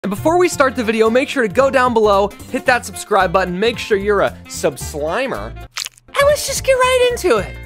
And before we start the video, make sure to go down below, hit that subscribe button, make sure you're a sub-slimer, and let's just get right into it.